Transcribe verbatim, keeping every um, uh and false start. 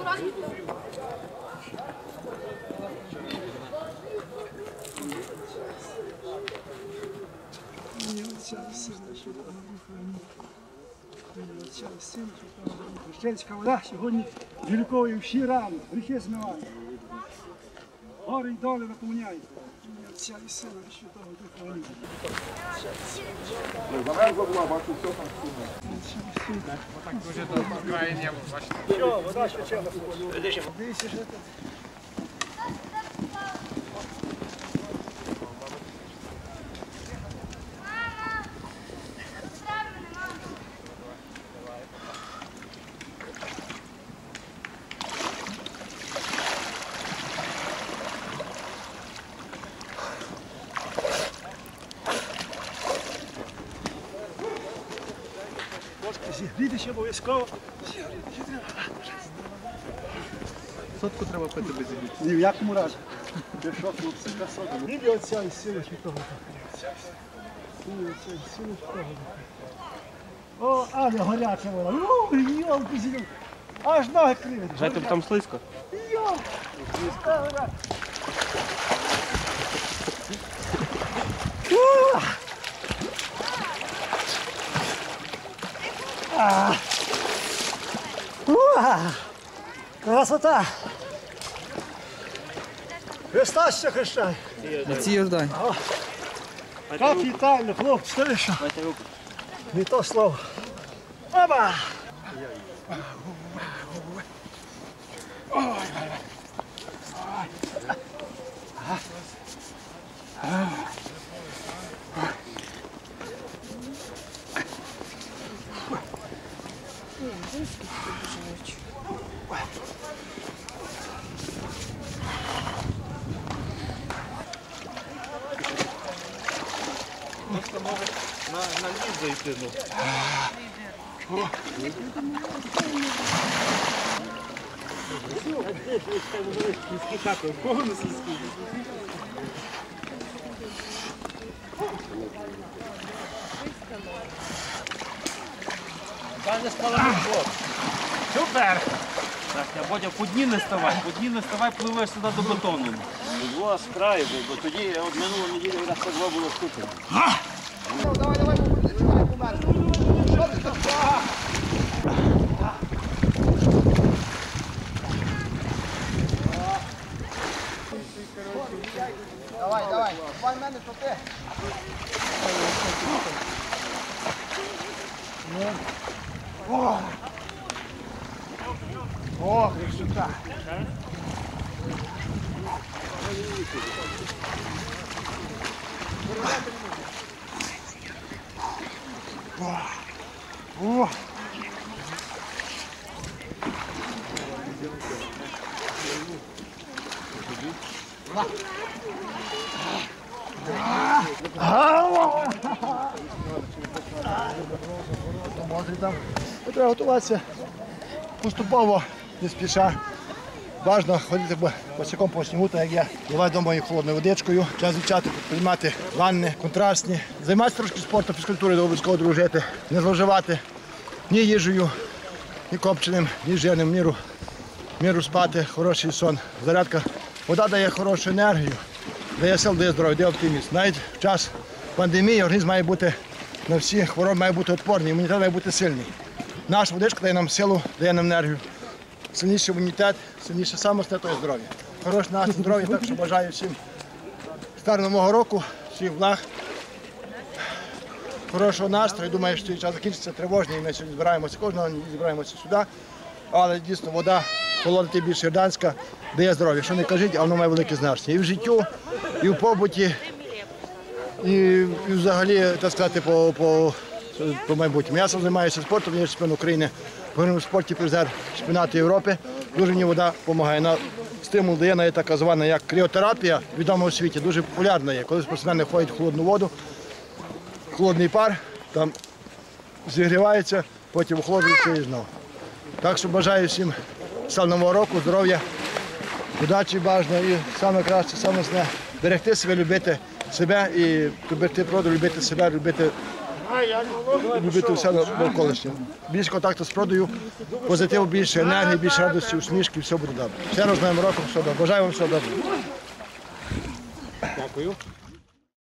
Хрещенська вода сьогодні віліковує всі рани, гріхи змиває. Гори й доли наповняє. Отця і Сина і Святого Духа. Амінь. Замерзла була, бачу, все там сумно. Отак дуже до краю небо, бачите. Що, вода свячена. Дивіться, що це. Зігрітися обов'язково. Сотку треба пити без зігріти. Ні в якому разі. Без що, хлопці, красота. Ім'я Отця і Сина Святого Духа. Ім'я Отця і Сина Святого Духа. О, але гаряча вода. Ух, йолки зілю. Аж ноги кривить. Жайте, там слизько. Йо! Красота! Христа ще хрещай! Отці Йордані. Капітально, хлопці, ти що? Не то слово. Оба! Просто може на, на ліс зайти. Ну. Супер! Так, я Бодя, по дні не ставай, по дні не ставай, пливеш сюди до бетону. Два з краю, бо тоді от минулу неділю у нас по два було скупено. Давай, давай, помер. Що ти там? Давай, давай, давай мене, то ти. О! О, красота! О! Треба готуватися поступово, не спіша. Важливо ходити босиком по снігу, так як я. Давай вдома холодною водичкою. Час від часу приймати ванни контрастні. Займатися трошки спортом, фізкультурою, обов'язково дружити. Не зловживати ні їжею, ні копченим, ні жирним, міру, міру спати, хороший сон. Зарядка. Вода дає хорошу енергію, дає сил, дає здоров'я, дає оптимізм. Навіть в час пандемії організм має бути на всі хвороби, має бути відпорний, імунітет має бути сильний. Наша водичка дає нам силу, дає нам енергію. Сильніший імунітет, сильніше самостійне, то є здоров'я. Хороше настрій, здоров'я, так що бажаю всім старого нового року, всіх благ, хорошого настрою. Думаю, що цей час закінчиться тривожний, і ми сьогодні збираємося, кожного дня збираємося сюди. Але дійсно вода холодна, тим більше Йорданська, дає здоров'я. Що не кажіть, а воно має велике значення. І в життю, і в побуті, і, і взагалі, так сказати, по, по, по майбутньому. Я сам займаюся спортом, я чемпіон України в спорті призер чемпіонату Європи. Дуже мені вода допомагає. На стимул дає, навіть така звана як кріотерапія, відома у світі, дуже популярна є. Коли спортсмени ходять в холодну воду, холодний пар, там зігрівається, потім охолоджується і знову. Так що бажаю всім славного нового року, здоров'я, удачі бажано і саме краще, саме основне берегти себе, любити себе і любити природу, любити себе, любити любити все навколишнє. Більше контакту з природою, позитиву, більше енергії, більше радості, усмішки, все буде добре. Ще раз з новим роком, все добре. Бажаю вам всього доброго. Дякую.